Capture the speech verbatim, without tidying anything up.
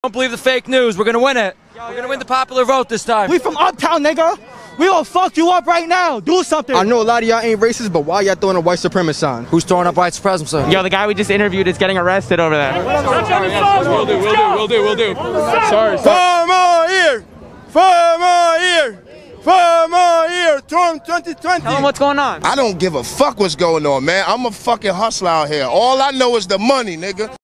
Don't believe the fake news. We're gonna win it. We're gonna win the popular vote this time. We from Uptown, nigga. We gonna fuck you up right now. Do something. I know a lot of y'all ain't racist, but why y'all throwing a white supremacist sign? Who's throwing up white supremacy? Yo, the guy we just interviewed is getting arrested over there. We'll do, we'll do, we'll do, we'll do. Sorry, sorry. Four more here! Four more here! Four more here! Trump twenty twenty! Tell him what's going on. I don't give a fuck what's going on, man. I'm a fucking hustler out here. All I know is the money, nigga.